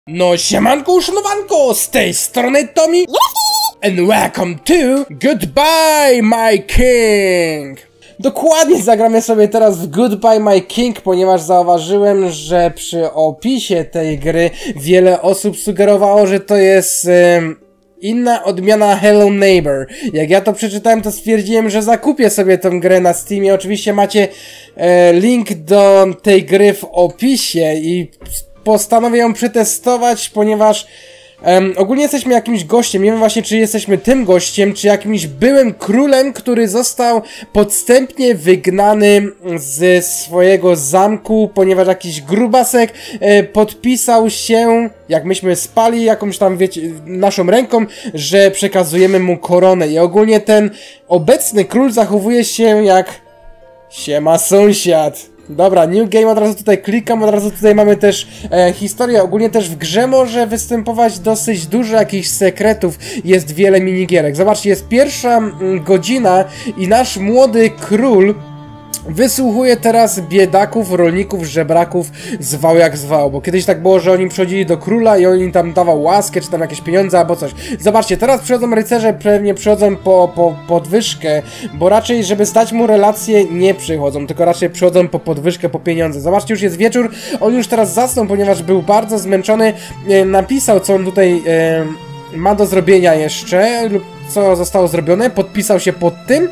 No siemanko uszanowanko, z tej strony Tommy and welcome to Goodbye My King. Dokładnie zagramy sobie teraz w Goodbye My King, ponieważ zauważyłem, że przy opisie tej gry wiele osób sugerowało, że to jest inna odmiana Hello Neighbor. Jak ja to przeczytałem, to stwierdziłem, że zakupię sobie tę grę na Steamie. Oczywiście macie link do tej gry w opisie i postanowię ją przetestować, ponieważ ogólnie jesteśmy jakimś gościem. Nie wiem właśnie, czy jesteśmy tym gościem, czy jakimś byłym królem, który został podstępnie wygnany z swojego zamku, ponieważ jakiś grubasek podpisał się, jak myśmy spali jakąś tam, wiecie, naszą ręką, że przekazujemy mu koronę. I ogólnie ten obecny król zachowuje się jak siema sąsiad. Dobra, new game, od razu tutaj klikam, od razu tutaj mamy też historię. Ogólnie też w grze może występować dosyć dużo jakichś sekretów, jest wiele minigierek. Zobaczcie, jest pierwsza godzina i nasz młody król wysłuchuje teraz biedaków, rolników, żebraków, zwał jak zwał, bo kiedyś tak było, że oni przychodzili do króla i on im tam dawał łaskę, czy tam jakieś pieniądze albo coś. Zobaczcie, teraz przychodzą rycerze, pewnie przychodzą po podwyżkę, bo raczej, żeby stać mu relacje, nie przychodzą, tylko raczej przychodzą po podwyżkę, po pieniądze. Zobaczcie, już jest wieczór, on już teraz zasnął, ponieważ był bardzo zmęczony, napisał, co on tutaj ma do zrobienia jeszcze, lub co zostało zrobione, podpisał się pod tym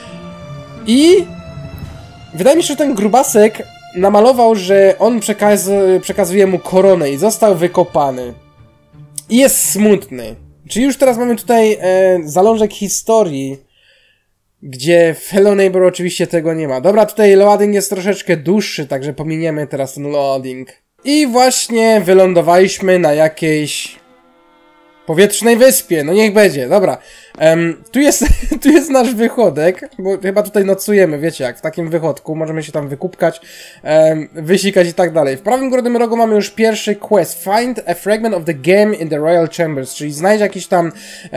i wydaje mi się, że ten grubasek namalował, że on przekazuje mu koronę i został wykopany. I jest smutny. Czyli już teraz mamy tutaj zalążek historii, gdzie w Hello Neighbor oczywiście tego nie ma. Dobra, tutaj loading jest troszeczkę dłuższy, także pominiemy teraz ten loading. I właśnie wylądowaliśmy na jakiejś powietrznej wyspie, no niech będzie, dobra. Tu jest nasz wychodek, bo chyba tutaj nocujemy, wiecie jak, w takim wychodku, możemy się tam wykupkać, wysikać i tak dalej. W prawym górnym rogu mamy już pierwszy quest, find a fragment of the gem in the royal chambers, czyli znajdź jakiś tam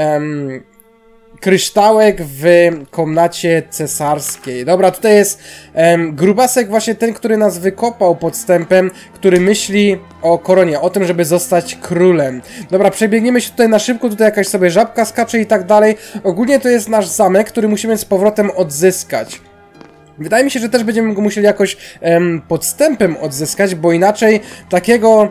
kryształek w komnacie cesarskiej. Dobra, tutaj jest grubasek, właśnie ten, który nas wykopał podstępem, który myśli o koronie, o tym, żeby zostać królem. Dobra, przebiegniemy się tutaj na szybko, tutaj jakaś sobie żabka skacze i tak dalej. Ogólnie to jest nasz zamek, który musimy z powrotem odzyskać. Wydaje mi się, że też będziemy go musieli jakoś podstępem odzyskać, bo inaczej takiego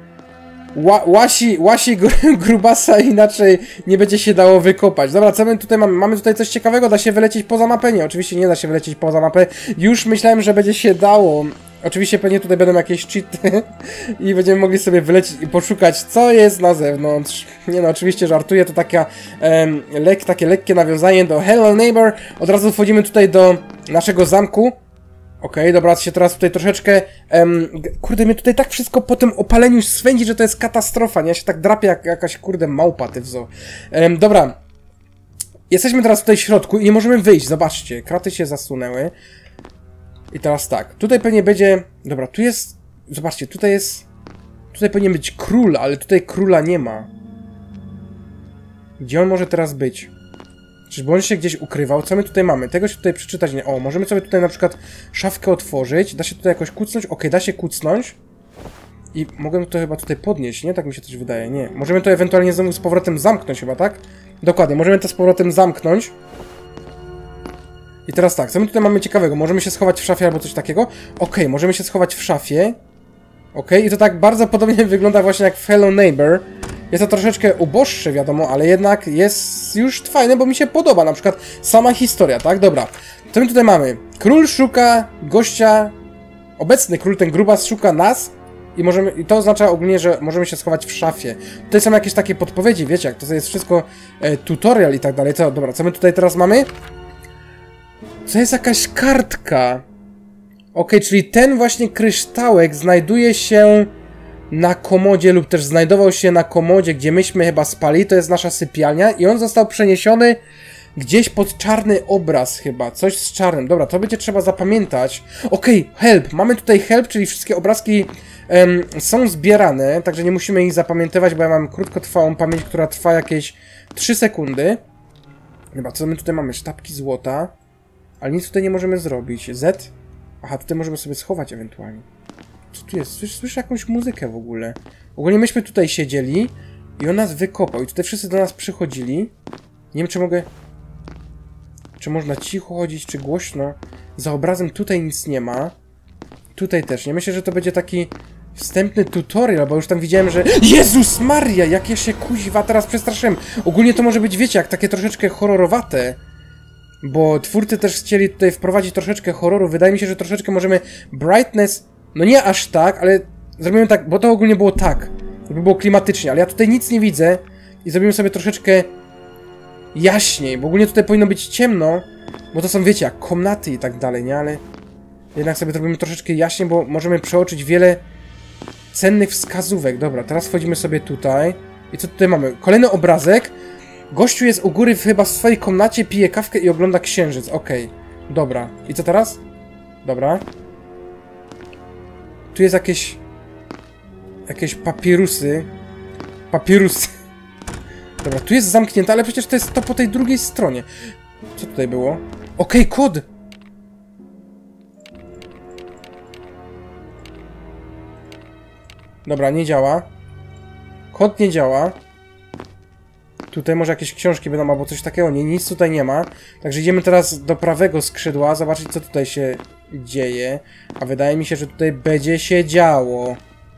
łasi grubasa inaczej nie będzie się dało wykopać. Dobra, co my tutaj mamy? Mamy tutaj coś ciekawego, da się wylecieć poza mapę? Nie, oczywiście nie da się wylecieć poza mapę. Już myślałem, że będzie się dało. Oczywiście pewnie tutaj będą jakieś cheaty i będziemy mogli sobie wylecieć i poszukać, co jest na zewnątrz. Nie no, oczywiście żartuję, to takie lekkie nawiązanie do Hello Neighbor. Od razu wchodzimy tutaj do naszego zamku. Okej, dobra, się teraz tutaj troszeczkę... kurde, mnie tutaj tak wszystko po tym opaleniu swędzi, że to jest katastrofa, nie? Ja się tak drapię jak jakaś, kurde, małpa, ty wzo. Dobra. Jesteśmy teraz tutaj w środku i nie możemy wyjść, zobaczcie. Kraty się zasunęły. I teraz tak, tutaj pewnie będzie... Dobra, tu jest... Zobaczcie, tutaj jest... Tutaj powinien być król, ale tutaj króla nie ma. Gdzie on może teraz być? Czyżby on się gdzieś ukrywał? Co my tutaj mamy? Tego się tutaj przeczytać nie... O, możemy sobie tutaj na przykład szafkę otworzyć. Da się tutaj jakoś kucnąć? Okej, da się kucnąć. I mogę to chyba tutaj podnieść, nie? Tak mi się coś wydaje. Nie. Możemy to ewentualnie znowu z powrotem zamknąć chyba, tak? Dokładnie, możemy to z powrotem zamknąć. I teraz tak, co my tutaj mamy ciekawego? Możemy się schować w szafie albo coś takiego? Okej, możemy się schować w szafie. Okej, i to tak bardzo podobnie wygląda właśnie jak w Hello Neighbor. Jest to troszeczkę uboższe, wiadomo, ale jednak jest już fajne, bo mi się podoba, na przykład sama historia, tak? Dobra, co my tutaj mamy? Król szuka gościa, obecny król, ten grubas szuka nas i to oznacza ogólnie, że możemy się schować w szafie. Tutaj są jakieś takie podpowiedzi, wiecie, jak to jest wszystko tutorial i tak dalej. Dobra, co my tutaj teraz mamy? To jest jakaś kartka. Okej, czyli ten właśnie kryształek znajduje się na komodzie lub też znajdował się na komodzie, gdzie myśmy chyba spali, to jest nasza sypialnia i on został przeniesiony gdzieś pod czarny obraz chyba, coś z czarnym. Dobra, to będzie trzeba zapamiętać. Okej, help, mamy tutaj help, czyli wszystkie obrazki są zbierane, także nie musimy ich zapamiętywać, bo ja mam krótkotrwałą pamięć, która trwa jakieś 3 sekundy. Dobra, co my tutaj mamy? Sztabki złota, ale nic tutaj nie możemy zrobić. Z? Aha, tutaj możemy sobie schować ewentualnie. Co tu jest? Słyszę jakąś muzykę w ogóle. Ogólnie myśmy tutaj siedzieli i on nas wykopał i tutaj wszyscy do nas przychodzili. Nie wiem, czy mogę... Czy można cicho chodzić, czy głośno? Za obrazem tutaj nic nie ma. Tutaj też nie. Myślę, że to będzie taki wstępny tutorial, bo już tam widziałem, że... Jezus Maria! Jak ja się kuźwa teraz przestraszyłem. Ogólnie to może być, wiecie, jak takie troszeczkę horrorowate. Bo twórcy też chcieli tutaj wprowadzić troszeczkę horroru. Wydaje mi się, że troszeczkę możemy brightness... No nie aż tak, ale zrobimy tak, bo to ogólnie było tak. Żeby było klimatycznie, ale ja tutaj nic nie widzę. I zrobimy sobie troszeczkę jaśniej, bo ogólnie tutaj powinno być ciemno. Bo to są, wiecie, jak komnaty i tak dalej, nie? Ale jednak sobie zrobimy troszeczkę jaśniej, bo możemy przeoczyć wiele cennych wskazówek. Dobra, teraz wchodzimy sobie tutaj. I co tutaj mamy? Kolejny obrazek. Gościu jest u góry chyba w swojej komnacie, pije kawkę i ogląda księżyc. Okej. Dobra. I co teraz? Dobra. Tu jest jakieś papirusy. Papirusy. Dobra, tu jest zamknięte, ale przecież to jest to po tej drugiej stronie. Co tutaj było? Okej, kod! Dobra, nie działa. Kod nie działa. Tutaj może jakieś książki będą albo coś takiego. Nie, nic tutaj nie ma. Także idziemy teraz do prawego skrzydła, zobaczyć, co tutaj się dzieje. A wydaje mi się, że tutaj będzie się działo.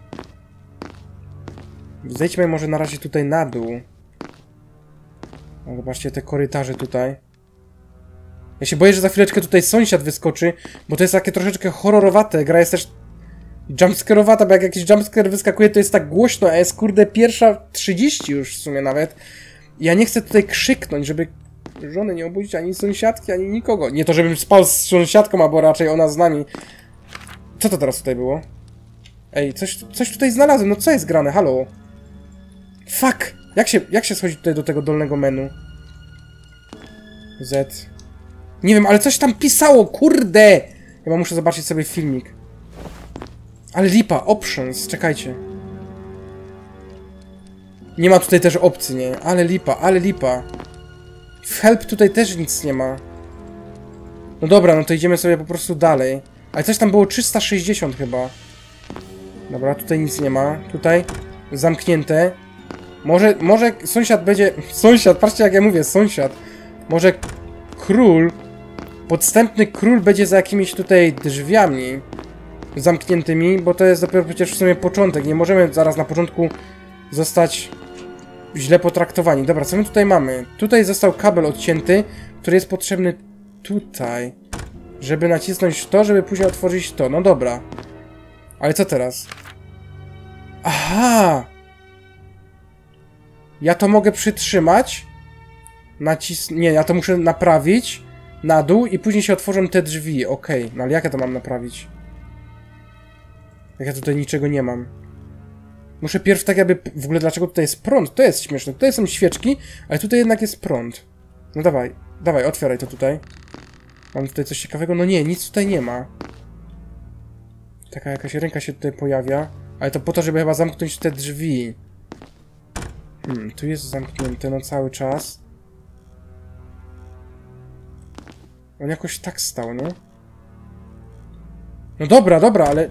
Zejdźmy może na razie tutaj na dół. No, zobaczcie te korytarze tutaj. Ja się boję, że za chwileczkę tutaj sąsiad wyskoczy, bo to jest takie troszeczkę horrorowate. Gra jest też jumpscare'owata, bo jak jakiś jumpscare wyskakuje, to jest tak głośno, a jest kurde 1:30 już w sumie nawet. Ja nie chcę tutaj krzyknąć, żeby żony nie obudzić ani sąsiadki, ani nikogo. Nie to, żebym spał z sąsiadką, albo raczej ona z nami. Co to teraz tutaj było? Ej, coś tutaj znalazłem, no co jest grane, halo? Fuck! Jak się schodzi tutaj do tego dolnego menu? Z. Nie wiem, ale coś tam pisało, kurde! Chyba muszę zobaczyć sobie filmik. Ale lipa, options, czekajcie. Nie ma tutaj też opcji, nie? Ale lipa, ale lipa. W help tutaj też nic nie ma. No dobra, no to idziemy sobie po prostu dalej. Ale coś tam było 360 chyba. Dobra, tutaj nic nie ma. Tutaj zamknięte. Może sąsiad będzie... Sąsiad, patrzcie jak ja mówię, sąsiad. Może król... Podstępny król będzie za jakimiś tutaj drzwiami zamkniętymi, bo to jest dopiero przecież w sumie początek. Nie możemy zaraz na początku zostać źle potraktowani. Dobra, co my tutaj mamy? Tutaj został kabel odcięty, który jest potrzebny tutaj, żeby nacisnąć to, żeby później otworzyć to. No dobra. Ale co teraz? Aha! Ja to mogę przytrzymać. Nie, ja to muszę naprawić na dół i później się otworzą te drzwi. Okej, no ale jak ja to mam naprawić? Jak ja tutaj niczego nie mam. Muszę pierw tak jakby... W ogóle dlaczego tutaj jest prąd? To jest śmieszne. Tutaj są świeczki, ale tutaj jednak jest prąd. No dawaj, dawaj, otwieraj to tutaj. Mam tutaj coś ciekawego? No nie, nic tutaj nie ma. Taka jakaś ręka się tutaj pojawia. Ale to po to, żeby chyba zamknąć te drzwi. Tu jest zamknięte, no cały czas. On jakoś tak stał, nie? No dobra, dobra, ale...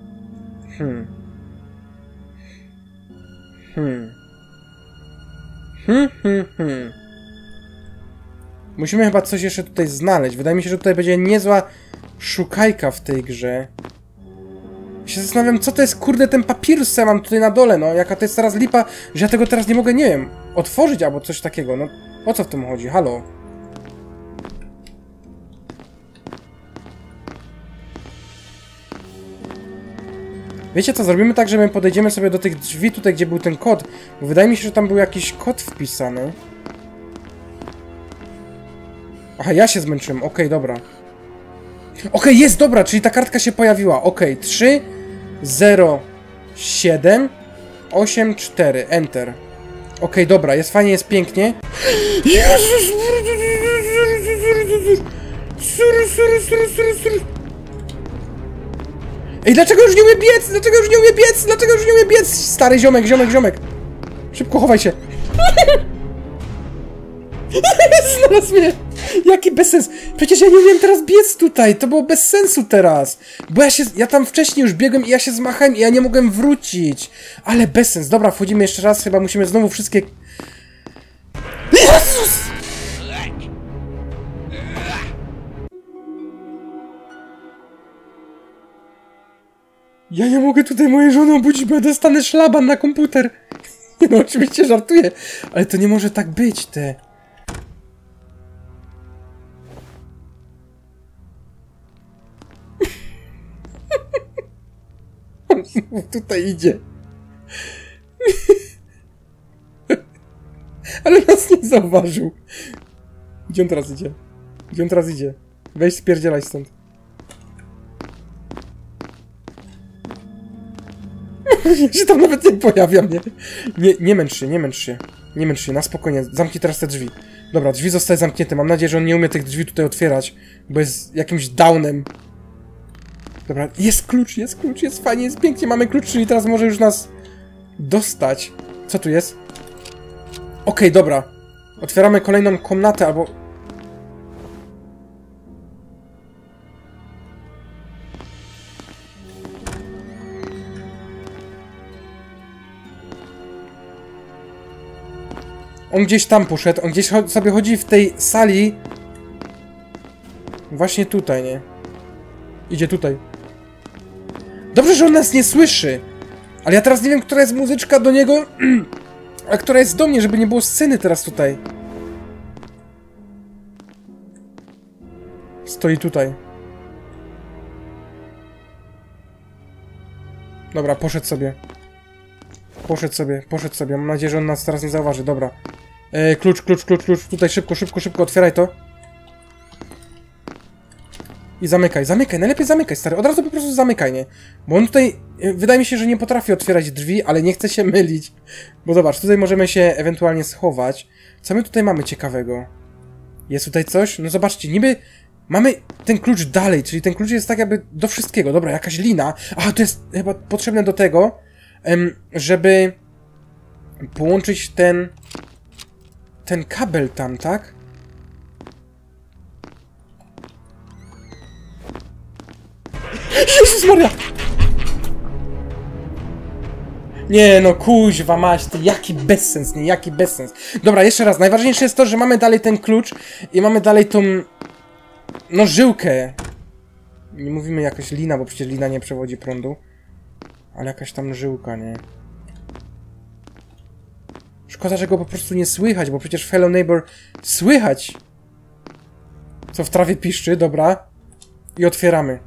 Musimy chyba coś jeszcze tutaj znaleźć. Wydaje mi się, że tutaj będzie niezła szukajka w tej grze. Ja się zastanawiam, co to jest, kurde, ten papirus, co ja mam tutaj na dole, no. Jaka to jest teraz lipa, że ja tego teraz nie mogę, nie wiem, otworzyć albo coś takiego, no. O co w tym chodzi? Halo? Wiecie co, zrobimy tak, że my podejdziemy sobie do tych drzwi tutaj, gdzie był ten kod. Bo wydaje mi się, że tam był jakiś kod wpisany. Aha, ja się zmęczyłem, okej, dobra. Okej, jest, dobra, czyli ta kartka się pojawiła. Okej, 3, 0, 7, 8, 4, enter. Okej, dobra, jest fajnie, jest pięknie. Jezus! Ej, dlaczego już nie umie biec? Dlaczego już nie umie biec? Dlaczego już nie umie biec? Stary ziomek, ziomek, ziomek. Szybko, chowaj się. Znalazł mnie. Jaki bezsens? Przecież ja nie umiem teraz biec tutaj, to było bez sensu teraz. Bo ja tam wcześniej już biegłem i ja się zmachałem i ja nie mogłem wrócić. Ale bezsens. Dobra, wchodzimy jeszcze raz, chyba musimy znowu wszystkie... Jezus! Ja nie mogę tutaj mojej żony obudzić, bo ja dostanę szlaban na komputer. No oczywiście żartuję, ale to nie może tak być, te... On tutaj idzie. Ale nas nie zauważył. Gdzie on teraz idzie? Gdzie on teraz idzie? Weź spierdzielaj stąd. Ja się tam nawet nie pojawia mnie. Nie męcz się, nie męcz się. Nie męcz się, na spokojnie. Zamknij teraz te drzwi. Dobra, drzwi zostały zamknięte. Mam nadzieję, że on nie umie tych drzwi tutaj otwierać, bo jest jakimś downem. Dobra, jest klucz, jest fajnie, jest pięknie, mamy klucz, czyli teraz może już nas dostać. Co tu jest? Okej, dobra. Otwieramy kolejną komnatę, albo... On gdzieś tam poszedł, on gdzieś sobie chodzi w tej sali. Właśnie tutaj, nie? Idzie tutaj. Dobrze, że on nas nie słyszy. Ale ja teraz nie wiem, która jest muzyczka do niego, a która jest do mnie, żeby nie było sceny teraz tutaj. Stoi tutaj. Dobra, poszedł sobie. Poszedł sobie. Mam nadzieję, że on nas teraz nie zauważy. Dobra. Klucz. Tutaj szybko, otwieraj to. I zamykaj. Najlepiej zamykaj, stary. Od razu po prostu zamykaj, nie? Bo on tutaj, wydaje mi się, że nie potrafi otwierać drzwi, ale nie chce się mylić. Bo zobacz, tutaj możemy się ewentualnie schować. Co my tutaj mamy ciekawego? Jest tutaj coś? No zobaczcie, niby mamy ten klucz dalej, czyli ten klucz jest tak jakby do wszystkiego. Dobra, jakaś lina. A, to jest chyba potrzebne do tego, żeby połączyć ten kabel tam, tak? Jezus Maria! Nie no, kuźwa maś, ty jaki bezsens, nie, jaki bezsens. Dobra, jeszcze raz, najważniejsze jest to, że mamy dalej ten klucz i mamy dalej tą... no, żyłkę. Nie mówimy jakaś lina, bo przecież lina nie przewodzi prądu. Ale jakaś tam żyłka, nie? Szkoda, że go po prostu nie słychać, bo przecież Fellow Neighbor słychać. Co w trawie piszczy, dobra. I otwieramy.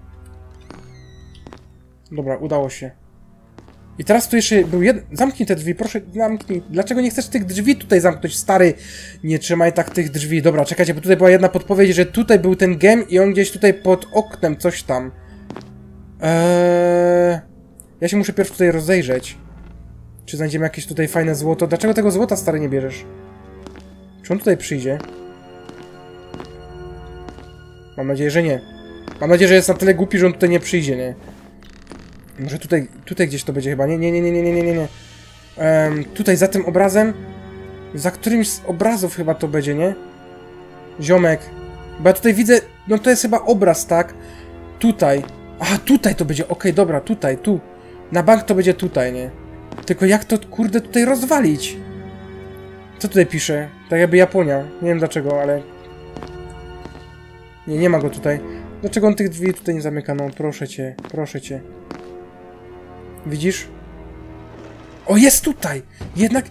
Dobra, udało się. I teraz tu jeszcze był jeden... Zamknij te drzwi, proszę, zamknij. Dlaczego nie chcesz tych drzwi tutaj zamknąć, stary? Nie trzymaj tak tych drzwi. Dobra, czekajcie, bo tutaj była jedna podpowiedź, że tutaj był ten gem i on gdzieś tutaj pod oknem coś tam. Ja się muszę pierwszy tutaj rozejrzeć. Czy znajdziemy jakieś tutaj fajne złoto? Dlaczego tego złota, stary, nie bierzesz? Czy on tutaj przyjdzie? Mam nadzieję, że nie. Mam nadzieję, że jest na tyle głupi, że on tutaj nie przyjdzie, nie? Może tutaj gdzieś to będzie chyba. Nie. Tutaj za tym obrazem. Za którymś z obrazów chyba to będzie, nie? Ziomek. Bo ja tutaj widzę... No to jest chyba obraz, tak? Tutaj. Aha, tutaj to będzie. Okej, dobra, tutaj, tu. Na bank to będzie tutaj, nie? Tylko jak to, kurde, tutaj rozwalić? Co tutaj pisze? Tak jakby Japonia. Nie wiem dlaczego, ale... Nie ma go tutaj. Dlaczego on tych drzwi tutaj nie zamyka? No, proszę cię, proszę cię. Widzisz? O, jest tutaj! Jednak...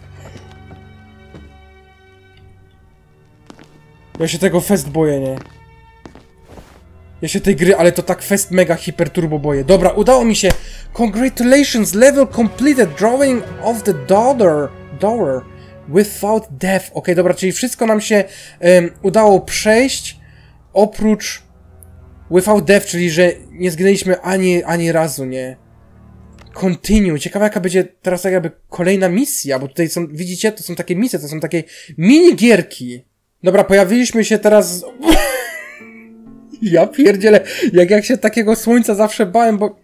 Ja się tego fest boję, nie? Ja się tej gry, ale to tak fest mega hiper turbo boję. Dobra, udało mi się! Congratulations, level completed, drawing of the door without death. Okej, dobra, czyli wszystko nam się udało przejść, oprócz without death, czyli że nie zginęliśmy ani razu, nie? Continue. Ciekawe, jaka będzie teraz tak jakby kolejna misja, bo tutaj są, widzicie, to są takie misje, to są takie minigierki. Dobra, pojawiliśmy się teraz... Ja pierdzielę, jak się takiego słońca zawsze bałem, bo...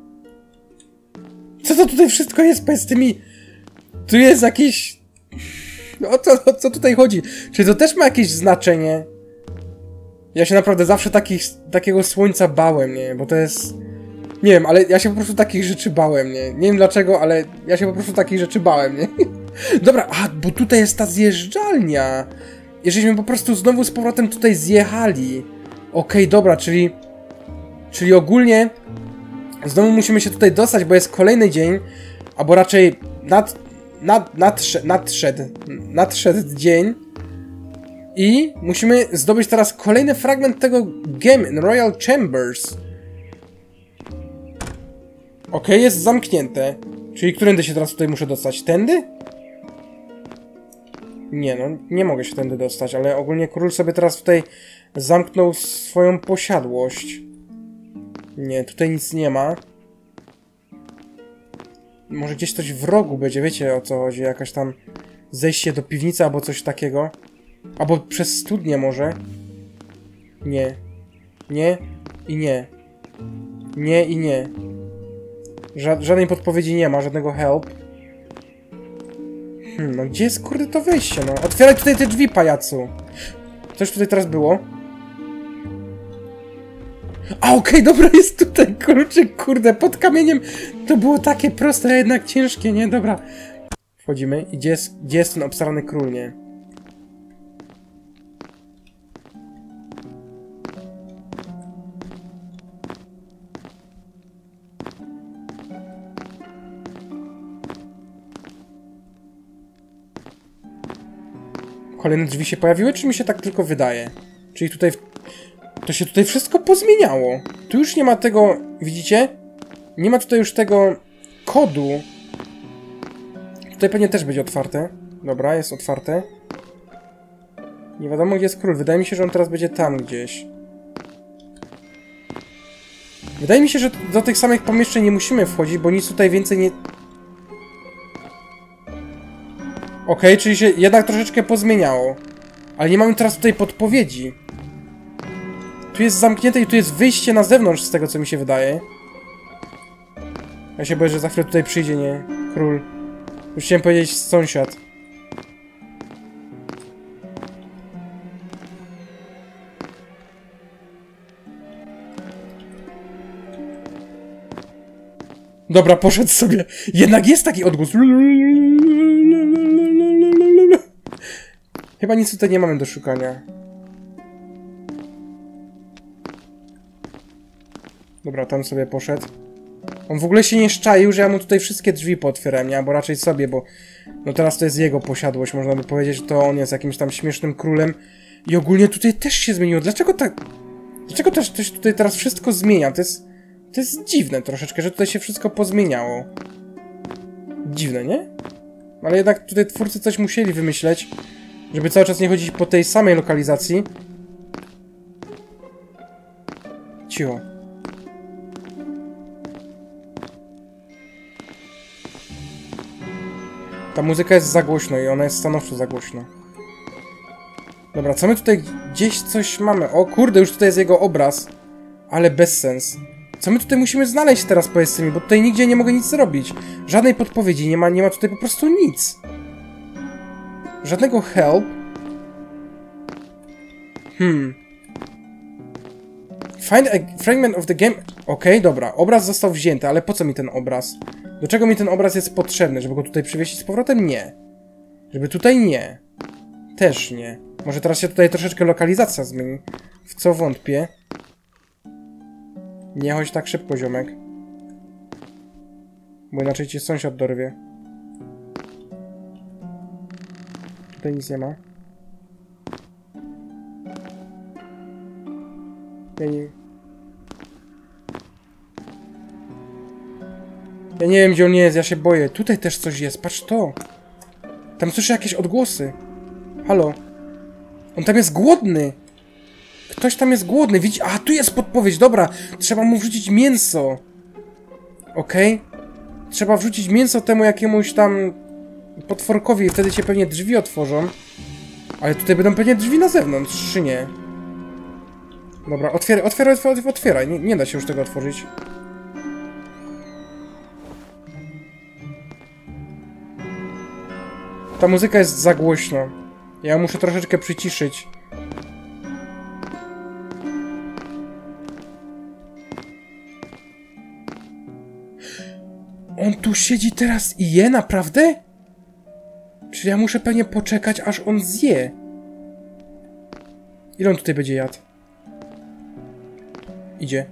Co to tutaj wszystko jest, z tymi... Tu jest jakiś... O co tutaj chodzi? Czy to też ma jakieś znaczenie? Ja się naprawdę zawsze takiego słońca bałem, nie? Bo to jest... Nie wiem, ale ja się po prostu takich rzeczy bałem, nie? Nie wiem dlaczego, ale ja się po prostu takich rzeczy bałem, nie? Dobra, bo tutaj jest ta zjeżdżalnia. I żeśmy po prostu znowu z powrotem tutaj zjechali. Okej, dobra, czyli ogólnie znowu musimy się tutaj dostać, bo jest kolejny dzień, albo raczej nadszedł dzień i musimy zdobyć teraz kolejny fragment tego Gem in Royal Chambers. Okej, jest zamknięte. Czyli którędy się teraz tutaj muszę dostać? Tędy? Nie, no, nie mogę się tędy dostać, ale ogólnie król sobie teraz tutaj zamknął swoją posiadłość. Nie, tutaj nic nie ma. Może gdzieś coś w rogu będzie, wiecie o co chodzi, jakaś tam zejście do piwnicy albo coś takiego. Albo przez studnię może. Nie. Nie i nie. Nie i nie. Żadnej podpowiedzi nie ma, żadnego help. No gdzie jest kurde to wejście, no? Otwieraj tutaj te drzwi, pajacu! Coś tutaj teraz było? Okej, dobra, jest tutaj kluczyk, kurde, pod kamieniem. To było takie proste, a jednak ciężkie, nie? Dobra. Wchodzimy i gdzie jest ten obsrany król, nie? Kolejne drzwi się pojawiły, czy mi się tak tylko wydaje? Czyli tutaj... To się tutaj wszystko pozmieniało. Tu już nie ma tego... Widzicie? Nie ma tutaj już tego kodu. Tutaj pewnie też będzie otwarte. Dobra, jest otwarte. Nie wiadomo, gdzie jest król. Wydaje mi się, że on teraz będzie tam gdzieś. Wydaje mi się, że do tych samych pomieszczeń nie musimy wchodzić, bo nic tutaj więcej nie... Okej, czyli się jednak troszeczkę pozmieniało. Ale nie mamy teraz tutaj podpowiedzi. Tu jest zamknięte i tu jest wyjście na zewnątrz, z tego co mi się wydaje. Ja się boję, że za chwilę tutaj przyjdzie, nie? Król. Już chciałem powiedzieć sąsiad. Dobra, poszedł sobie. Jednak jest taki odgłos. Chyba nic tutaj nie mamy do szukania. Dobra, tam sobie poszedł. On w ogóle się nie szczaił, że ja mu tutaj wszystkie drzwi pootwierałem, nie? Albo raczej sobie, bo... No teraz to jest jego posiadłość, można by powiedzieć, że to on jest jakimś tam śmiesznym królem. I ogólnie tutaj też się zmieniło. Dlaczego tak... Dlaczego też tutaj teraz wszystko zmienia? To jest dziwne troszeczkę, że tutaj się wszystko pozmieniało. Dziwne, nie? Ale jednak tutaj twórcy coś musieli wymyśleć, żeby cały czas nie chodzić po tej samej lokalizacji. Cicho. Ta muzyka jest za głośno i ona jest stanowczo za głośno. Dobra, co my tutaj gdzieś coś mamy? O kurde, już tutaj jest jego obraz. Ale bez sens. Co my tutaj musimy znaleźć teraz, powiedzcie mi, bo tutaj nigdzie nie mogę nic zrobić. Żadnej podpowiedzi, nie ma tutaj po prostu nic. Żadnego help. Find a fragment of the game... Okej, dobra, obraz został wzięty, ale po co mi ten obraz? Do czego mi ten obraz jest potrzebny? Żeby go tutaj przywieźć z powrotem? Nie. Żeby tutaj nie. Też nie. Może teraz się tutaj troszeczkę lokalizacja zmieni. W co wątpię. Nie chodź tak szybko, ziomek. Bo inaczej cię sąsiad dorwie. Tutaj nic nie ma. Ja nie wiem, gdzie on jest, ja się boję. Tutaj też coś jest, patrz to. Tam słyszę jakieś odgłosy. Halo. On tam jest głodny. Ktoś tam jest głodny, widzi... A, tu jest podpowiedź, dobra. Trzeba mu wrzucić mięso. Okej. Trzeba wrzucić mięso temu jakiemuś tam potworkowi i wtedy się pewnie drzwi otworzą. Ale tutaj będą pewnie drzwi na zewnątrz, czy nie? Dobra, otwieraj. Nie da się już tego otworzyć. Ta muzyka jest za głośno. Ja muszę troszeczkę przyciszyć. tu siedzi teraz i je, naprawdę? Czyli ja muszę pewnie poczekać, aż on zje. Ile on tutaj będzie jadł? Idzie.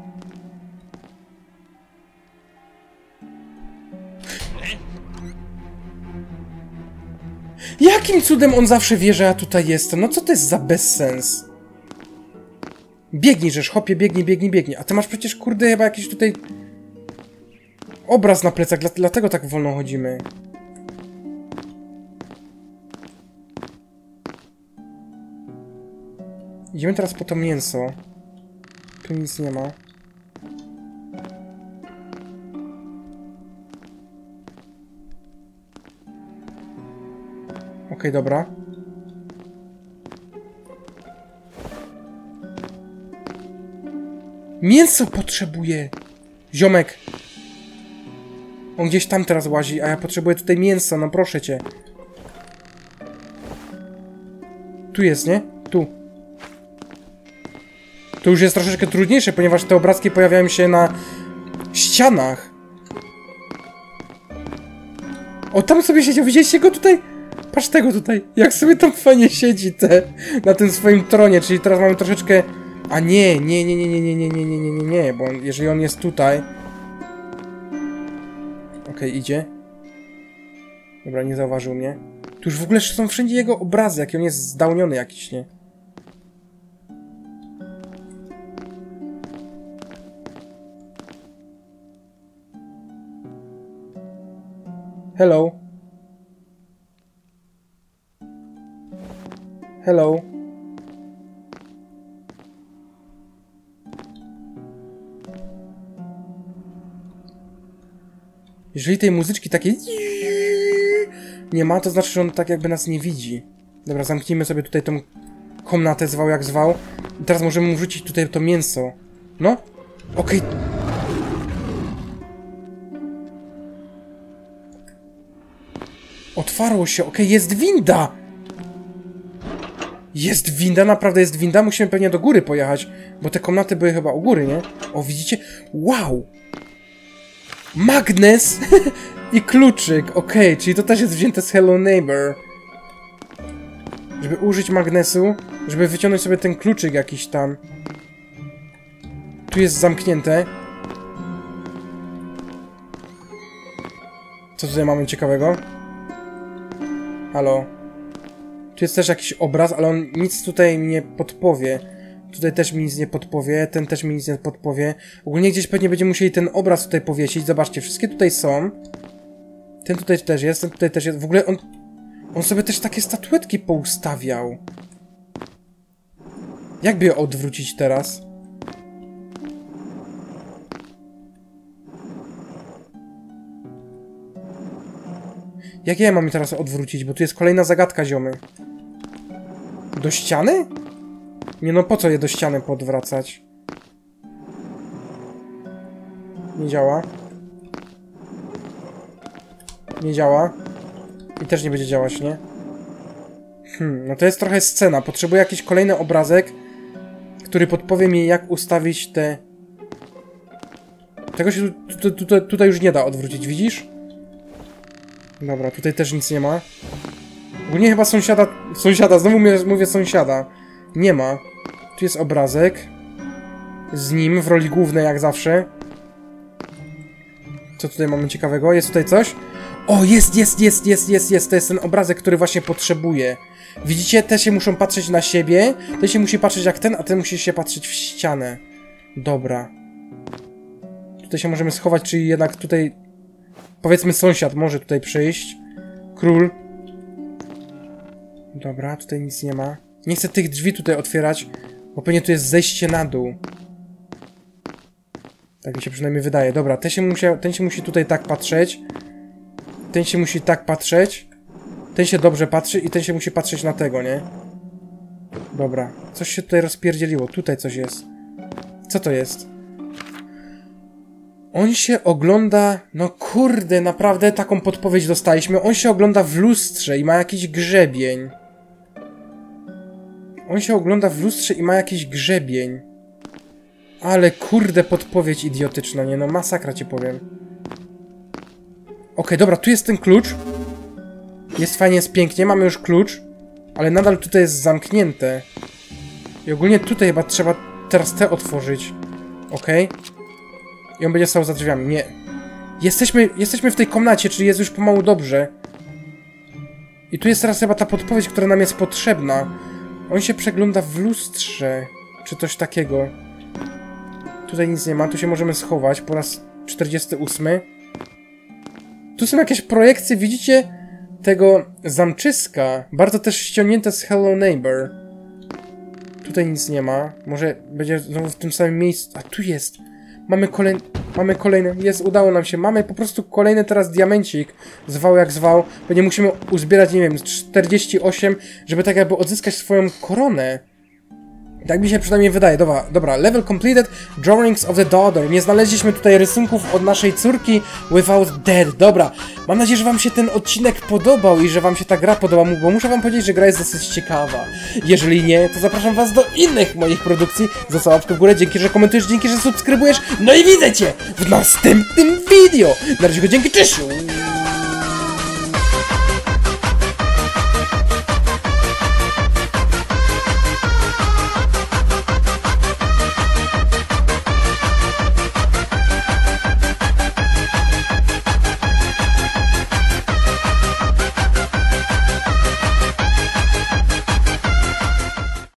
Jakim cudem on zawsze wie, że ja tutaj jestem? No co to jest za bezsens? Biegnij, żeż, chłopie, biegnij. A ty masz przecież, kurde, chyba jakiś tutaj... obraz na plecach, dlatego tak wolno chodzimy. Idziemy teraz po to mięso. Tu nic nie ma. Okej, dobra. Mięso potrzebuję! Ziomek! On gdzieś tam teraz łazi, a ja potrzebuję tutaj mięso, no proszę cię. Tu jest, nie? Tu. To już jest troszeczkę trudniejsze, ponieważ te obrazki pojawiają się na ścianach. O, tam sobie siedział, widzieliście go tutaj? Patrz tego tutaj, jak sobie tam fajnie siedzi na tym swoim tronie, czyli teraz mamy troszeczkę... A nie, bo jeżeli on jest tutaj... Okej, idzie. Dobra, nie zauważył mnie. Tu już w ogóle są wszędzie jego obrazy, jaki on jest zdałniony jakiś, nie? Hello. Hello. Jeżeli tej muzyczki takiej nie ma, to znaczy, że on tak jakby nas nie widzi. Dobra, zamknijmy sobie tutaj tą komnatę, zwał jak zwał. I teraz możemy mu wrzucić tutaj to mięso. No? Okej. Otwarło się, okej, jest winda! Jest winda, naprawdę jest winda. Musimy pewnie do góry pojechać, bo te komnaty były chyba u góry, nie? O, widzicie? Wow! Magnes! I kluczyk, okej, czyli to też jest wzięte z Hello Neighbor. Żeby użyć magnesu, żeby wyciągnąć sobie ten kluczyk jakiś tam. Tu jest zamknięte. Co tutaj mamy ciekawego? Halo? Tu jest też jakiś obraz, ale on nic tutaj mi nie podpowie. Tutaj też mi nic nie podpowie, ten też mi nic nie podpowie. Ogólnie gdzieś pewnie będziemy musieli ten obraz tutaj powiesić. Zobaczcie, wszystkie tutaj są. Ten tutaj też jest, ten tutaj też jest. W ogóle on sobie też takie statuetki poustawiał. Jakby je odwrócić teraz? Jak ja mam teraz odwrócić? Bo tu jest kolejna zagadka, ziomy. Do ściany? Nie no, po co je do ściany podwracać? Nie działa. Nie działa. I też nie będzie działać, nie? No to jest trochę scena. Potrzebuję jakiś kolejny obrazek, który podpowie mi, jak ustawić te... Tego się tutaj już nie da odwrócić, widzisz? Dobra, tutaj też nic nie ma. Ogólnie chyba sąsiada, znowu mówię sąsiada. Nie ma. Tu jest obrazek. Z nim, w roli głównej jak zawsze. Co tutaj mamy ciekawego? Jest tutaj coś? O, jest! To jest ten obrazek, który właśnie potrzebuję. Widzicie? Te się muszą patrzeć na siebie. Ten się musi patrzeć jak ten, a ten musi się patrzeć w ścianę. Dobra. Tutaj się możemy schować, czyli jednak tutaj... Powiedzmy sąsiad może tutaj przyjść. Król. Dobra, tutaj nic nie ma. Nie chcę tych drzwi tutaj otwierać, bo pewnie tu jest zejście na dół. Tak mi się przynajmniej wydaje. Dobra, ten się musi tutaj tak patrzeć. Ten się musi tak patrzeć. Ten się dobrze patrzy i ten się musi patrzeć na tego, nie? Dobra. Coś się tutaj rozpierdzieliło. Tutaj coś jest. Co to jest? On się ogląda... No kurde, naprawdę taką podpowiedź dostaliśmy. On się ogląda w lustrze i ma jakiś grzebień. On się ogląda w lustrze i ma jakiś grzebień. Ale kurde podpowiedź idiotyczna, nie no, masakra ci powiem. Okej, dobra, tu jest ten klucz. Jest fajnie, jest pięknie, mamy już klucz. Ale nadal tutaj jest zamknięte. I ogólnie tutaj chyba trzeba teraz te otworzyć. Okej. I on będzie stał za drzwiami. Nie. Jesteśmy w tej komnacie, czyli jest już pomału dobrze. I tu jest teraz chyba ta podpowiedź, która nam jest potrzebna. On się przegląda w lustrze. Czy coś takiego. Tutaj nic nie ma, tu się możemy schować po raz 48. Tu są jakieś projekcje, widzicie? Tego zamczyska. Bardzo też ściągnięte z Hello Neighbor. Tutaj nic nie ma. Może będzie znowu w tym samym miejscu. A tu jest. Mamy kolejny. Jest, udało nam się. Mamy po prostu kolejny teraz diamencik. Zwał jak zwał. Pewnie musimy uzbierać, nie wiem, 48, żeby tak jakby odzyskać swoją koronę. Tak mi się przynajmniej wydaje. Dobra, level completed, drawings of the daughter. Nie znaleźliśmy tutaj rysunków od naszej córki without dead. Dobra, mam nadzieję, że wam się ten odcinek podobał i że wam się ta gra podoba, bo muszę wam powiedzieć, że gra jest dosyć ciekawa. Jeżeli nie, to zapraszam was do innych moich produkcji. Za łapkę w górę, dzięki, że komentujesz, dzięki, że subskrybujesz. No i widzę cię w następnym video. Na razie, dzięki, cześć!